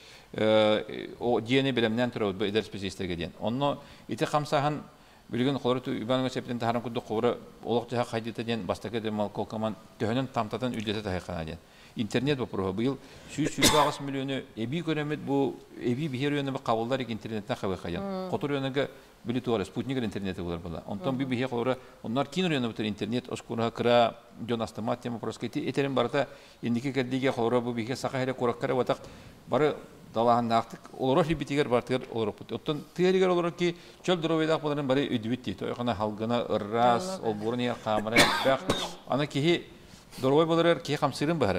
o diyene bilemden türü bu eder spesiyistlerge diyen. Onu iti kamsahan bilgin kolortu übanıga septen taharam kudu kovra olakçıha kaydete diyen bastaka demal kolkaman tühünün tamtatan ücrete tahikana diyen. İnternet bu proje bu yıl yüz yüz ağız milyonu ebi göremet bu ebi bir yönü kabullar ek internetten kabul kayan. Kotor yönüge bili tuğra Sputnik'in interneti olur bula. Ondan bir bir kolora onlar kinor yönü bu internet oskura kıra jonastamat tema prosketi eterin barata indiki keddige kolora bu bir sakahire korakkara vatak barı Dalahan naktık, olarak libitiger bartıger olarak put. Ottan tiyeriger olarak ki çöl duroveydak bunların bari ödübitti. Toyakana halgına ırras, olburun ya kamera bak. Ana kihi durovey bular kihi kamsırın baharat.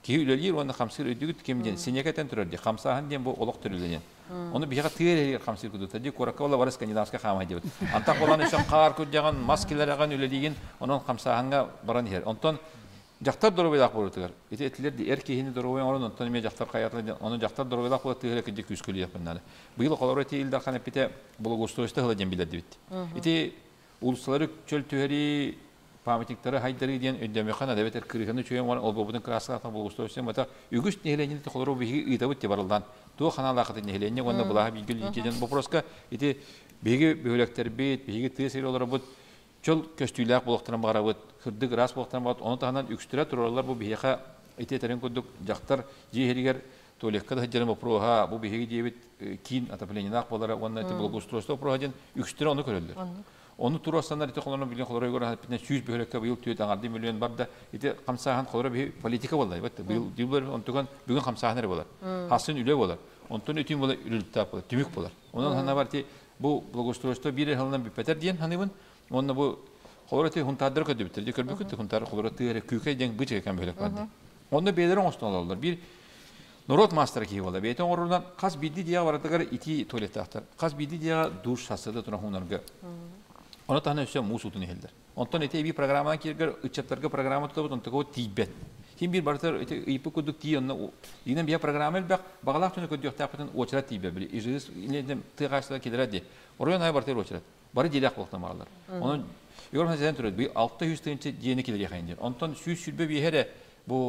Ки үлелер оны хамсыр өдүгүт кемден сенекетен турар ди. Хамсахан ден бу олок түрүлөнен. Оны бияга тыгер хамсыр күдүтө ди. Коракка бала бар скандинавска хама дебит. Антак болан үчүн кар күдөгөн маскелер аган үлелеген онун хамсаганга баран ер. Онтон жактар дорубайлак болотугар. Эти этлер ди эркехини дорубай орон онтон ме жактар каятла оны жактар дорубайлак болотугар кеде күскүлү япыннары. Быйыл колорати илдар хана пите благоустройство хыладен билет дебит. Эти улуслары чөл төһери памятниктары хайдары ден өндәме хана дәбетер кырыгыны чөйен ван ол бобудын красылатан благоустройство мата үгүс нехленин холору биги ыдабыт те барылдан. То хана лакыты нехленне онда булага билгил итеден вопроска эти биги бөлөктер бит биги тесер бут чөл көстүйләк булактыран барабыт кырдык рас булактыран барабыт оны тагынан үкстүрә туралар бу бияка эти терен кодук жактар жехеригер толекка да хаҗарым проха бу биги дебит кин отоплениенак болара онда эти благоустройство проходен үкстүрә оны көрөлдөр. Onu turasanlar ite kolonu bilgen kolora göre hepten yüz bölekte bu yıl tüyet angardı milyon barda ite kamsahan kolora bir politika vallahi battı bu yıl yıllar ontugan bugün kamsahanlar bolar hasın üle bolar ondan ötüm bolar ürültü yapar tümük bolar ondan hana var ki bu благоустройство bir halından bir peter diyen hanımın onunla bu kolora te huntardır kötü bitirdi körbü kötü huntar kolora te küke den bıçak kan bölek vardı onda beylerin ostan alırlar bir Norot master ki valla beyten oradan kas bildi diye vardıgar iti tuvalet aktar kas bildi diye duş sasıda tuna hunarga Onu tahmin ediyorum musutun ehildir. Ondan ete bir programdan kirger uçaklarga programı tutup ondan ko tibet. Kim bir barter ete ipu kuduk ti ondan yine bir programı bak bağlak tunu kuduk tapıtın oçra tibet bile. İzis yine tıgaçlar kilerdi. Oraya nay barter oçra. Bari dilek baktımarlar. Onun yorum hazırdan türedi. Bir altı yüz tane yeni kiler yakayındır. Ondan süs sülbe bir here bu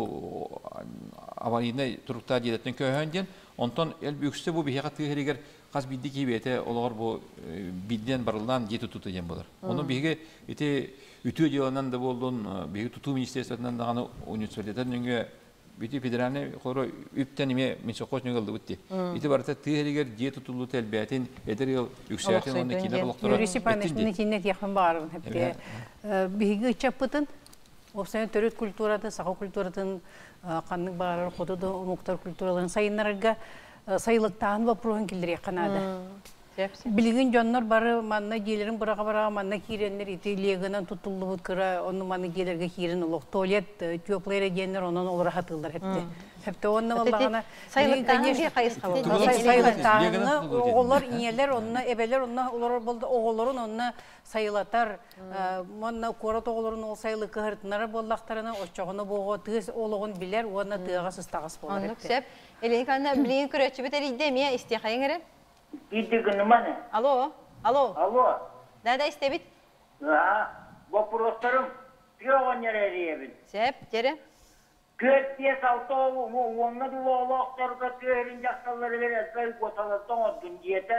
avanine turukta diyetten köyhönden ondan el büyükse bu bir hakat heriger Kas bildi ki bete olar bu bilden barıldan yeti tutuyan bolar. Onun bihe ete ütü ediyorlar da boldun bihe tutu ministersiyonundan da ana üniversitetten çünkü biti federalne koro üpten ime misokos nögeldi bitti. Ete barata tehliger yeti tutulu telbiyatin eder yıl yükselten onun kiler olaktora. Yürüyüşü paylaşımını kinnet yakın bağırın hep de. Bihe çapıtın o sene törüt kültüratın, sağ kültüratın kanlık bağırır, kodu da muhtar kültüraların sayınlarga sayılıktan ve projen kildir yakınada. Bilgin jonlar barı manna gelirin bırağa bırağa manna kirenler iti leğenen tutuldu bu kıra onu manna gelirge kiren oluq. Tuvalet tüyoplayra genler onun olur hatıldır hepte. Hepte onun vallağına sayılıktan bir kayıs kalı. Sayılıktan oğullar ineler onunla ebeler onunla olur buldu oğulların onunla sayılatar. Manna korat oğulların ol sayılık kıhırtınlara bollaktarına oçağını boğu tığız oğluğun biler ona tığası stağız bolar hepte. Elin kanına bilgin küröçü biter idemiye istiyakayın gire? İdi günümanı. Alo, alo. Alo. Nerede istebit? Ha, bu prostarım piyoğun yereriyebin. Sep, cere? Köp diye salto, onunla bir oğlu aktarda köyün jaksalları verir, köy kotalardan o gün diyete,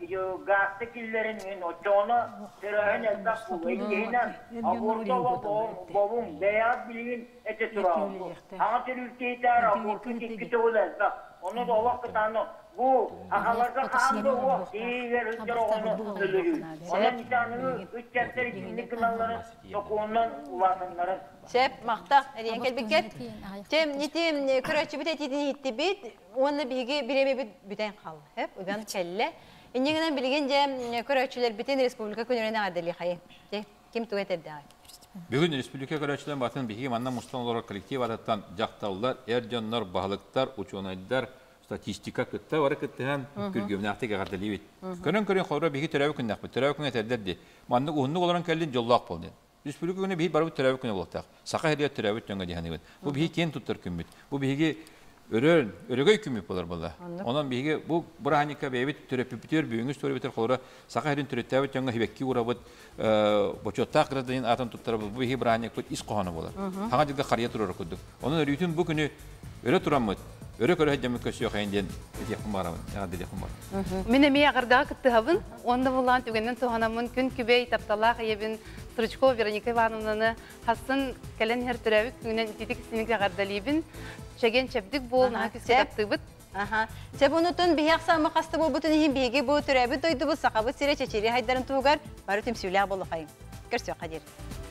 gazete killerinin o çoğunu teröhen elbak bu. Egeğinen, aborda babun, beyaz bilgin ete turağım. Ağatır ülkeyi ter, abortun tekiti ol elbak. Onu da o vakitanı bu akalarda kandı o diğer ülkeler onu ölürüyor. Onun insanını üç çertleri kimlik kınalların sokuğundan ulaşanların. Sep, makta, eriyen kelbikket. Cem, nitim küröçü bit etidini hitti bit, onunla bilgi bireme bit büten kaldı. Hep, uyan kelle. İnceğinden bilgin cem küröçüler bitin Respublika Künürüne adeli hayı. Kim tuğet eddi ay? Bugün Respublika Küröçülerin batın bilgi manna mustan olarak kolektiv adattan jaktavlar, ercanlar, bağlıktar, uçuğunaydılar, statistika kıtta var kıttahan kürgümüne artık ağardali bit. Körün körün xorra bilgi türevi künnak bit, türevi künne terderdi. Manna uğunluk olarak kellin jollaq boldu. Respublika Künü bilgi barabı türevi künne boltaq. Saqa heriyat türevi tönge dihanı bit. Bu bilgi ken tuttar kümbit. Bu bilgi örön, örögöy kümbit bolar bolla. Onun bilgi bu burahanika bebit türepi bitiyor, büyüngüz türevi bitir xorra saqa herin türevi tönge hibekki urabıt boçottaq radayın atan tuttar bu bilgi burahanik bit is qohana bolar. Hağa dilde qarya turur kudduk. Onun örüytün bu günü öre turamıt. Öyle köre hecemi köşüyor kayındiyen yakın baramın, yakın yakın var. Mine mi yakırdağı kıttı havın, onda bulan tügenden tuhanamın gün kübey taptalaq yebin Sırıçko Veronika Ivanovna'nı hasın kelen her türevik günden ititik sinik yakardalibin çegen çepdik bol nahakis kitaptı bit. Sep unutun bir yaksa mı kastı bu bütün ihim bilgi bu türevi doydu bu sakabı sire çeçiri haydarın tuğgar barı tümsüyle abolu kayın. Görsüyor Kadir.